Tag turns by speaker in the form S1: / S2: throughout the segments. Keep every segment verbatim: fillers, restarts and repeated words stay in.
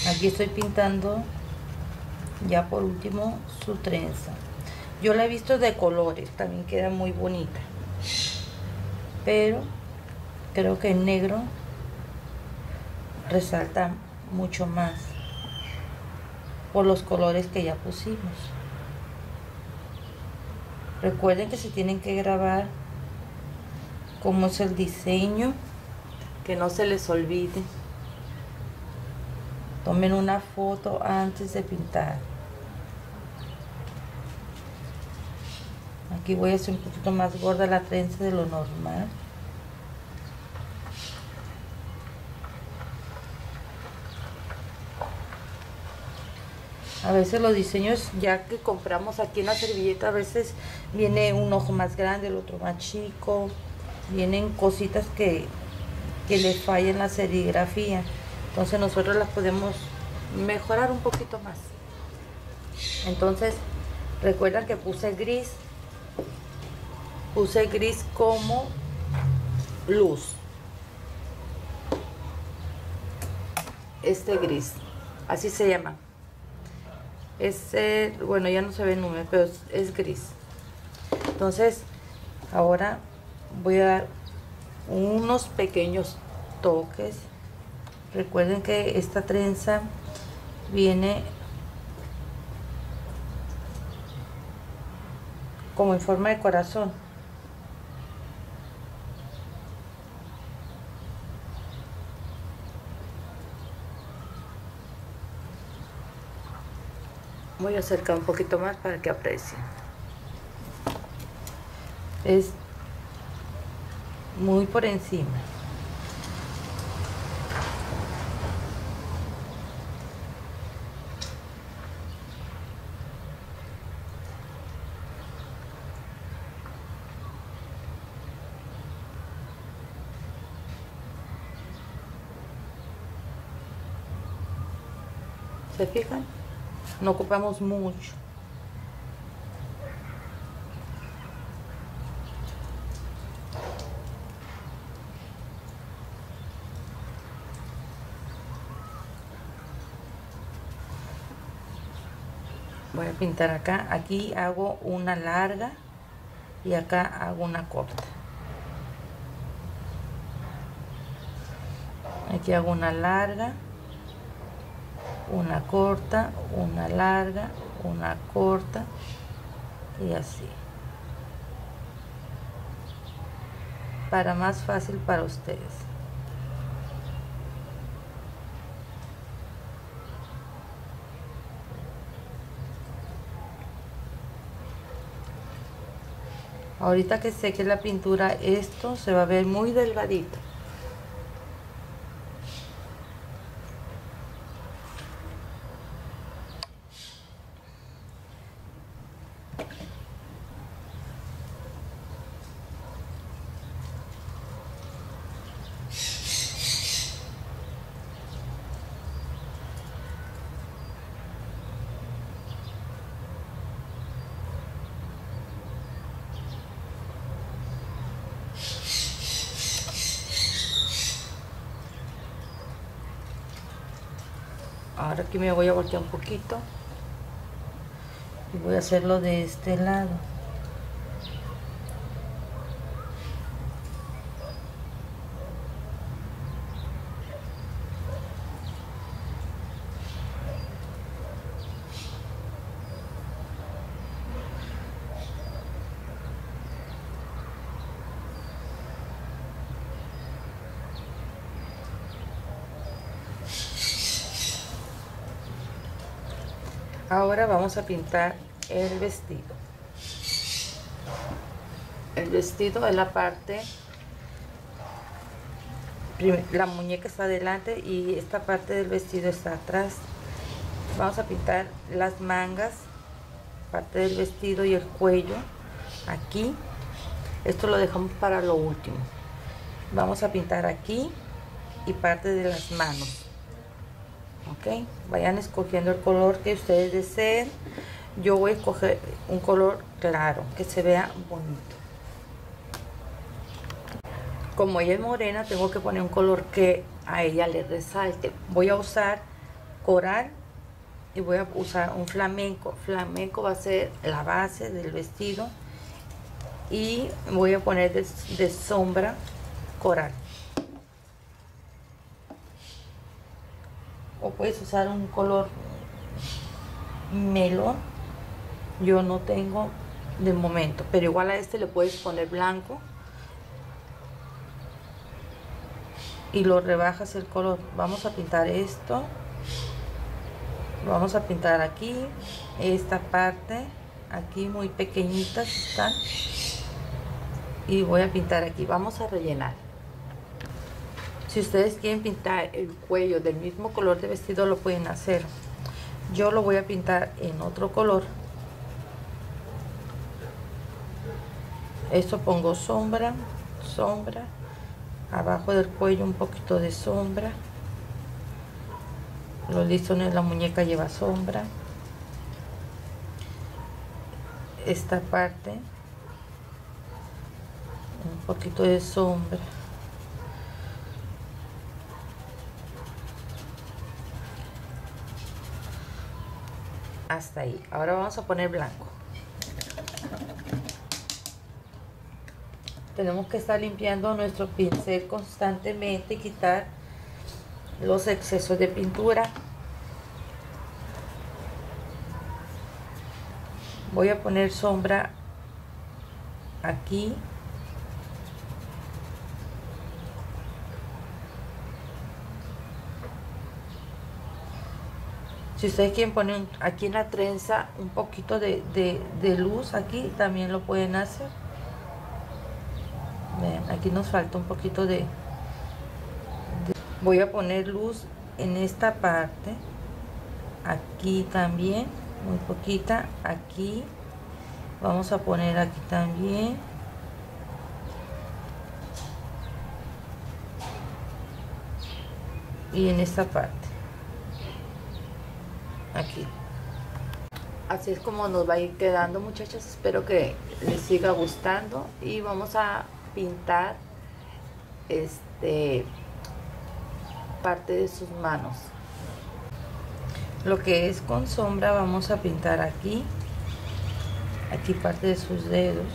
S1: Aquí estoy pintando ya por último su trenza. Yo la he visto de colores, también queda muy bonita, pero creo que el negro resalta mucho más por los colores que ya pusimos. Recuerden que se tienen que grabar cómo es el diseño, que no se les olvide. Tomen una foto antes de pintar. Aquí voy a hacer un poquito más gorda la trenza de lo normal. A veces los diseños ya que compramos aquí en la servilleta, a veces viene un ojo más grande, el otro más chico. Vienen cositas que, que le fallan la serigrafía. Entonces nosotros las podemos mejorar un poquito más. Entonces recuerdan que puse gris. Puse gris como luz. Este gris. Así se llama. Este, bueno, ya no se ve el número, pero es, es gris. Entonces ahora voy a dar unos pequeños toques. Recuerden que esta trenza viene como en forma de corazón. Voy a acercar un poquito más para que aprecien. Es muy por encima. ¿Se fijan? No ocupamos mucho. Voy a pintar acá. Aquí hago una larga y acá hago una corta. Aquí hago una larga, una corta, una larga, una corta y así, para más fácil para ustedes. Ahorita que seque la pintura, esto se va a ver muy delgadito. Ahora aquí me voy a voltear un poquito y voy a hacerlo de este lado. Ahora vamos a pintar el vestido. El vestido es la parte, la muñeca está adelante y esta parte del vestido está atrás. Vamos a pintar las mangas, parte del vestido y el cuello aquí. Esto lo dejamos para lo último. Vamos a pintar aquí y parte de las manos. Ok, vayan escogiendo el color que ustedes deseen. Yo voy a escoger un color claro que se vea bonito. Como ella es morena, tengo que poner un color que a ella le resalte. Voy a usar coral y voy a usar un flamenco. Flamenco va a ser la base del vestido y voy a poner de, de sombra coral. O puedes usar un color melón, yo no tengo de momento, pero igual a este le puedes poner blanco y lo rebajas el color. Vamos a pintar esto, vamos a pintar aquí esta parte, aquí muy pequeñitas están, y voy a pintar aquí. Vamos a rellenar. Si ustedes quieren pintar el cuello del mismo color de vestido, lo pueden hacer. Yo lo voy a pintar en otro color. Esto pongo sombra, sombra, abajo del cuello un poquito de sombra. Los listones de la muñeca lleva sombra. Esta parte, un poquito de sombra. Hasta ahí. Ahora vamos a poner blanco. Tenemos que estar limpiando nuestro pincel constantemente y quitar los excesos de pintura. Voy a poner sombra aquí. Si ustedes quieren poner aquí en la trenza un poquito de, de, de luz aquí, también lo pueden hacer. Vean, aquí nos falta un poquito de, de... Voy a poner luz en esta parte. Aquí también, muy poquita. Aquí. Vamos a poner aquí también. Y en esta parte. Aquí. Así es como nos va a ir quedando, muchachos. Espero que les siga gustando y vamos a pintar este parte de sus manos. Lo que es con sombra vamos a pintar aquí, aquí parte de sus dedos.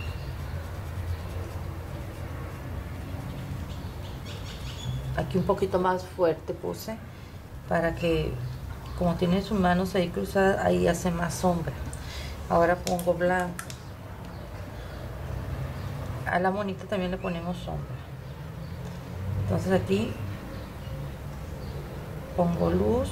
S1: Aquí un poquito más fuerte puse para que, como tiene sus manos ahí cruzadas, ahí hace más sombra. Ahora pongo blanco. A la monita también le ponemos sombra. Entonces aquí pongo luz.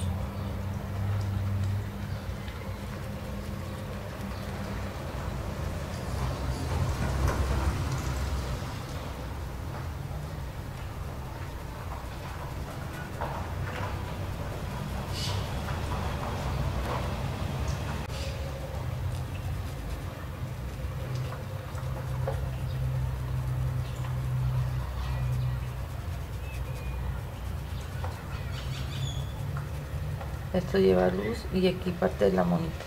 S1: Esto lleva luz y aquí parte de la monita,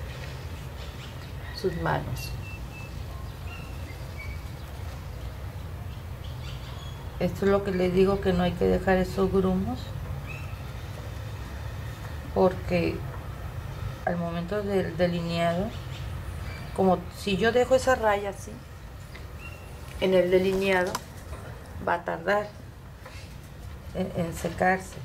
S1: sus manos. Esto es lo que les digo, que no hay que dejar esos grumos, porque al momento del delineado, como si yo dejo esa raya así, en el delineado va a tardar en, en secarse.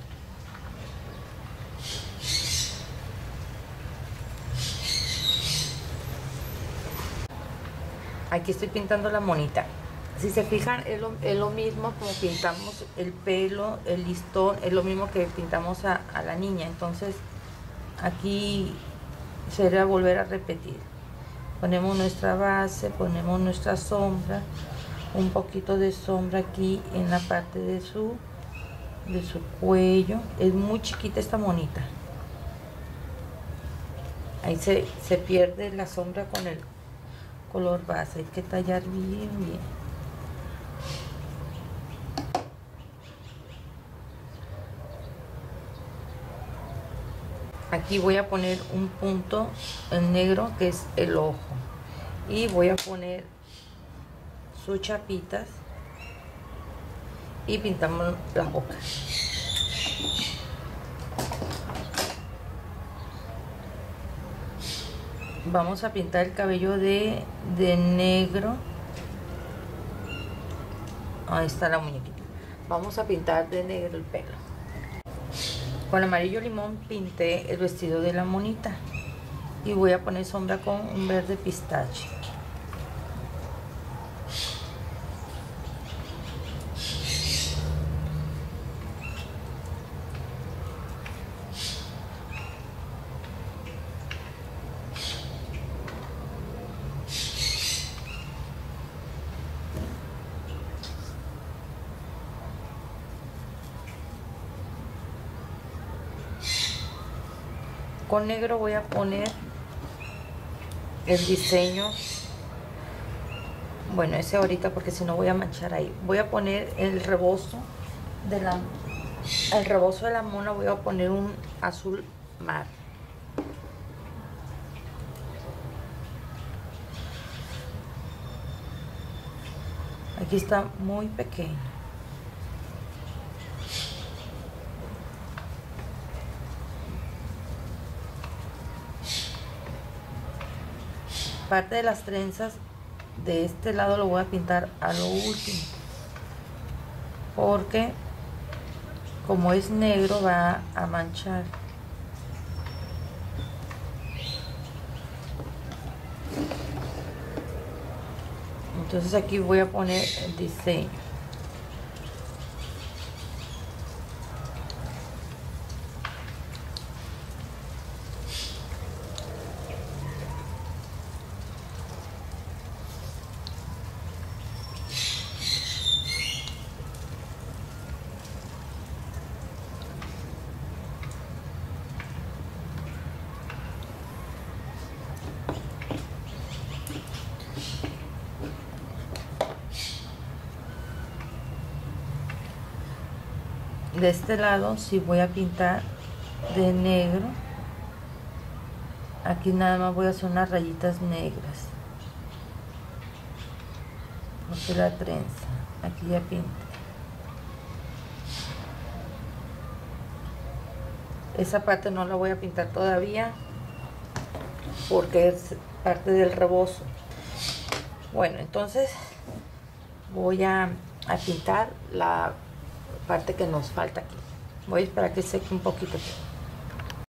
S1: Aquí estoy pintando la monita. Si se fijan, es lo, es lo mismo como pintamos el pelo, el listón, es lo mismo que pintamos a, a la niña. Entonces, aquí sería volver a repetir. Ponemos nuestra base, ponemos nuestra sombra, un poquito de sombra aquí en la parte de su, de su cuello. Es muy chiquita esta monita. Ahí se, se pierde la sombra con el color base. Hay que tallar bien bien. Aquí voy a poner un punto en negro que es el ojo y voy a poner sus chapitas y pintamos la boca. vamos a pintar el cabello de, de negro. Ahí está la muñequita. Vamos a pintar de negro el pelo. Con amarillo limón pinté el vestido de la monita y voy a poner sombra con un verde pistache. Con negro voy a poner el diseño, bueno, ese ahorita porque si no voy a manchar ahí. Voy a poner el rebozo de la, el rebozo de la mona, voy a poner un azul mar. Aquí está muy pequeño. Parte de las trenzas de este lado lo voy a pintar a lo último, porque como es negro va a manchar. Entonces aquí voy a poner el diseño. De este lado sí voy a pintar de negro. Aquí nada más voy a hacer unas rayitas negras, porque la trenza aquí ya pinté. Esa parte no la voy a pintar todavía porque es parte del rebozo. Bueno, entonces voy a, a pintar la parte que nos falta aquí. Voy a esperar que seque un poquito.